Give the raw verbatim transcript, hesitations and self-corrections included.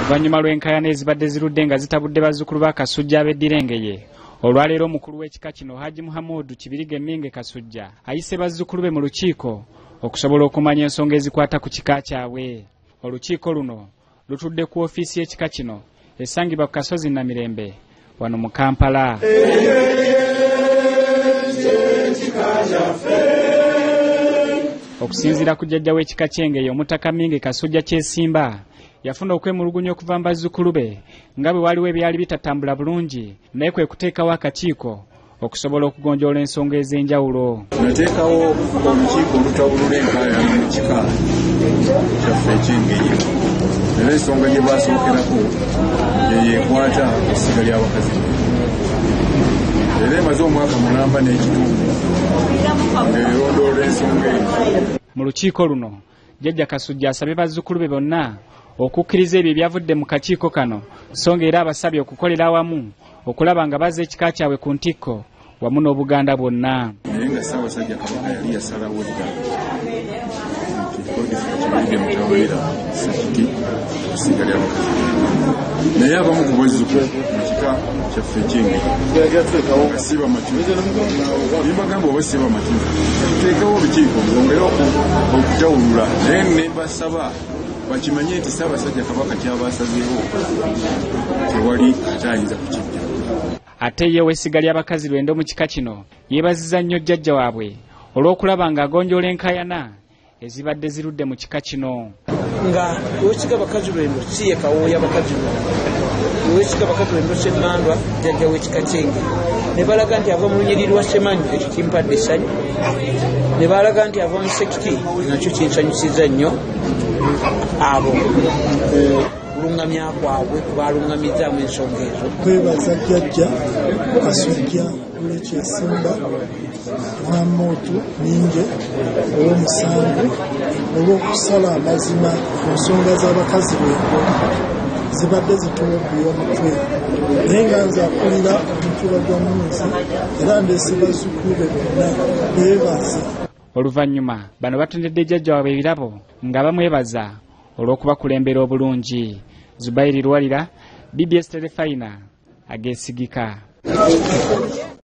Oluvannyuma lw'enkaayana ezibadde zirudde nga zitabudde bazzukulu ba Kasujja ab'eddirengeye, olwaleero omukulu w'ekika kino Haji Muhammad Kibirige Minge Kasujja ayise bazzukulu be mu lukiiko okusobola okumanya ensonga ezikwata ku kika kyabwe. Olukiiko luno lutudde ku ofiisi y'ekika kino esangibwa ku Kasozi Namirembe wano mu Kampala. Okusinziira ku jjajja w'ekika ky'Engeye Omutaka Minge Kasujja Kyesimba yafuna okwemulugunya okuva mu bazzukulu be nga bwe waliwo ebyali bitatambula bulungi, naye kwe kuteekawo akakiiko okusobola okugonjoola ensonga ez'enjawulo. Nateekawo olukiiko olutawulula enkaayana mu kika kyaffe eky'Engeye, era ensonga gye baasookerako yeyeekwata essiga ly'abakazi, era emaze omwaka mulamba n'ekitundu ng'erondoola ensonga ezo. Mu lukiiko luno jjajja Kasujja asabye bazzukulu be bonna okukkiriza ebyo ebyavudde mu kakiiko kano, so ng'era abasabye okukolera awamu okulaba nga bazza ekika kyabwe ku ntikko wamu n'Obuganda bwonna. Naye nga Ssaabasajja Kabaka yali yasalawo dda Kibirige mutawulira Sakiki essiga ly'abakazi, naye abamu ku bazzukulu mu kika kyaffe eky'Engeye nga si bamativu, nimbagamba oba si bamativu tuteekawo olukiiko lwongere okutawulula, naye ne basaba bakimanye nti Ssaabasajja Kabaka kyabasazeewo tewali akyayinza kukijja. Ate ye w'essiga ly'abakazi lwenda mu kika kino yeebazizza nnyo jjajja waabwe olw'okulaba ng'agonjoola enkaayana ezibadde zirudde mu kika kino. Nga w'ekika bakazi lwendo si ye kawooya bakazi lwendo, w'ekika bakazi lwendo Ssemandwa jjajja w'ekika ky'Engeye, ne balaga nti ava mu lunyiriri lwa Ssemanyu, ekyo kimpadde essanyu, ne balaga nti ava mu Sekiti, nakyo kinsanyusiza nnyo. Abo kulungamya kwabwe kubalungamizaamu ensonga ezo. Kwebaza jjajja Kasujja Kyesimba Muhammad Minge olw'omusango olw'okusala amazima ku nsonga z'abakazi lwendo zibadde zituwabbuya omutwe, naye nga nze akulira omutuba gwa munsi era ndeese bazzukulu be bonna beebaze. Oluvannyuma bano batondedde jjajja waabwe ebirabo nga bamwebaza olw'okubakulembera obulungi. Zubairi Lwalira, B B S Telefayina, ageesigika.